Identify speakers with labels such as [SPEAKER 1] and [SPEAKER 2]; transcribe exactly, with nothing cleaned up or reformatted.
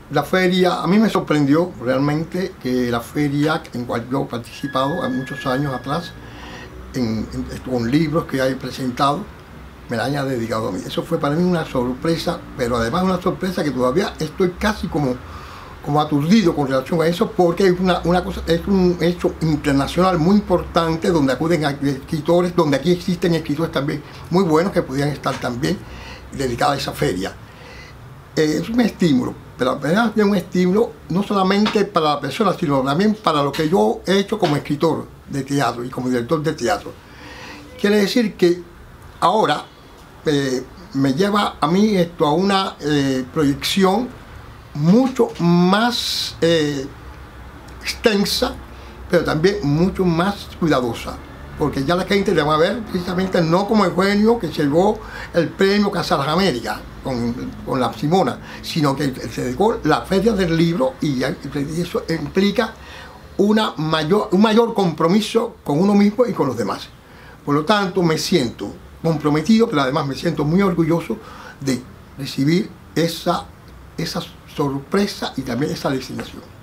[SPEAKER 1] La feria, a mí me sorprendió realmente que la feria en cual yo he participado hace muchos años atrás, en, en, con libros que he presentado, me la haya dedicado a mí. Eso fue para mí una sorpresa, pero además una sorpresa que todavía estoy casi como, como aturdido con relación a eso, porque es, una, una cosa, es un hecho internacional muy importante donde acuden a escritores, donde aquí existen escritores también muy buenos que podrían estar también dedicados a esa feria. Eh, es un estímulo, pero apenas es un estímulo no solamente para la persona, sino también para lo que yo he hecho como escritor de teatro y como director de teatro. Quiere decir que ahora eh, me lleva a mí esto a una eh, proyección mucho más eh, extensa, pero también mucho más cuidadosa, porque ya la gente le va a ver precisamente no como Eugenio que se llevó el premio Casa de las Américas con, con la Simona, sino que se dedicó la feria del libro y eso implica una mayor, un mayor compromiso con uno mismo y con los demás. Por lo tanto, me siento comprometido, pero además me siento muy orgulloso de recibir esa, esa sorpresa y también esa designación.